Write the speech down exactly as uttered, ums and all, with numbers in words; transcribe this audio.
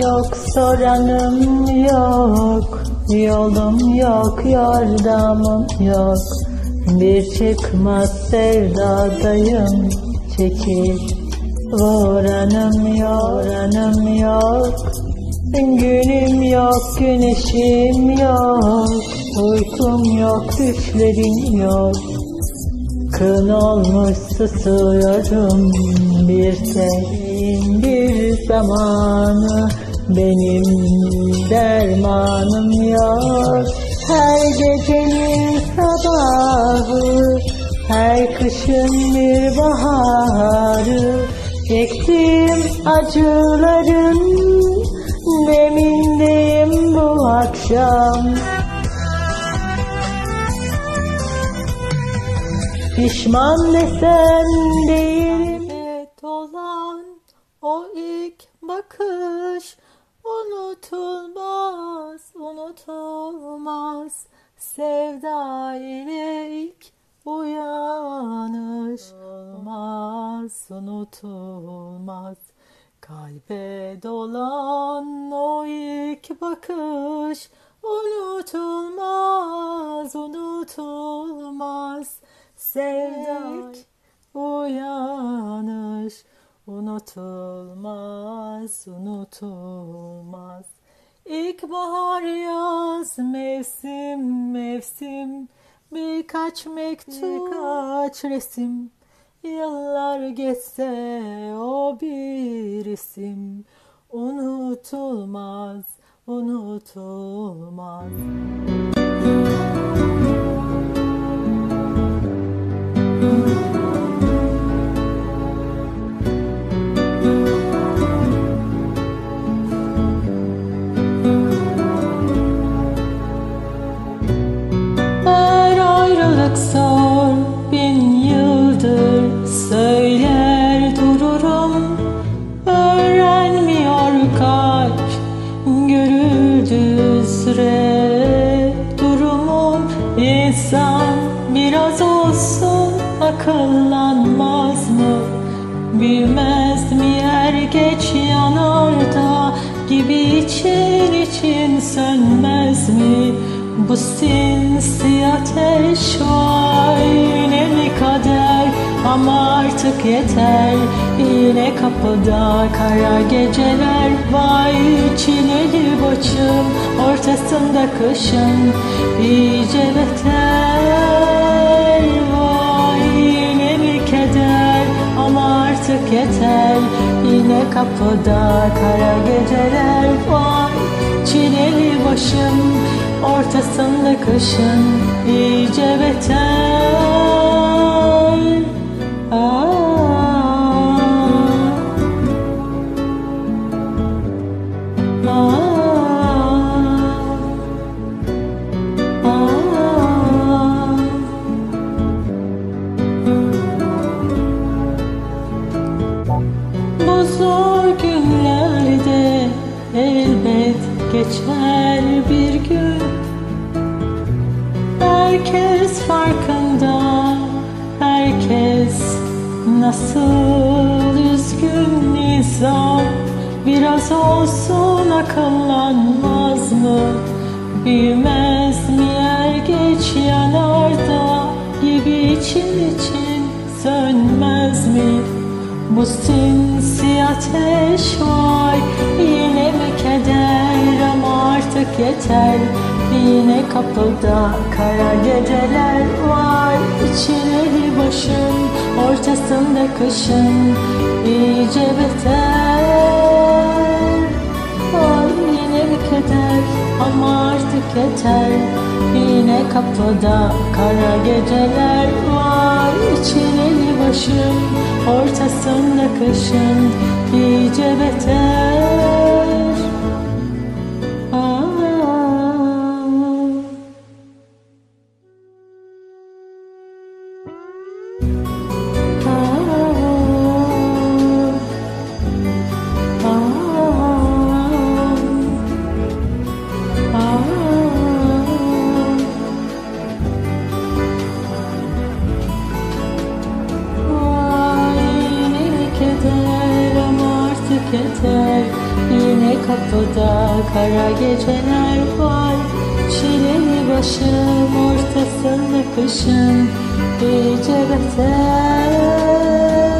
yok, soranım yok, yolum yok, yordamım yok. Bir çıkmaz sevdadayım, çekil vuranım yok, vuranım yok. Günüm yok, güneşim yok, uykum yok, düşlerim yok. Kın olmuş susuyorum, bir senin bir zamanı, benim dermanım yok. Her gecenin sabahı, her kışın bir baharı, çektiğim acıların demindeyim bu akşam. Pişman desem değilim. Evet olan o ilk bakış unutulmaz, unutulmaz. Sevda ile ilk uyanış olmaz, unutulmaz. Kalbe dolan o ilk bakış unutulmaz, unutulmaz. Sevda uyanış unutulmaz, unutulmaz. İlkbahar yaz mevsim mevsim, birkaç mektup, birkaç resim. Yıllar geçse o bir isim unutulmaz, unutulmaz. Her ayrılık zor, bin yıldır söyler dururum. Öğrenmiyor kalp, görüldü süre durumum. İnsan biraz olsun akıllanmaz mı? Bilmez mi er geç yanar da gibi için için sönmez mi? Bu sinsi ateş var, yine mi kader? Ama artık yeter, yine kapıda kara geceler. Vay çileli başım, ortasında kışın iyice beter. Vay yine mi keder? Ama artık yeter, yine kapıda kara geceler. Vay çileli başım, ortasında kışın iyice beter. Aa. Bu zor günlerde elbet geçer bir gün. Herkes farkında, herkes nasıl üzgün. İnsan biraz olsun akıllanmaz mı? Bilmez mi er geç yanar da gibi için için sönmez mi? Bu sinsi ateş var, yine mi keder? Ama artık yeter, yine kapıda kara geceler var. Çileli başım, ortasında kışın iyice beter. Var yine mi keder? Ama artık yeter, yine kapıda kara geceler var. Çileli başım, ortasında kışın iyice beter. Aa. Yeter, kara geceler var. Çileli başım ortasında kışın iyice beter.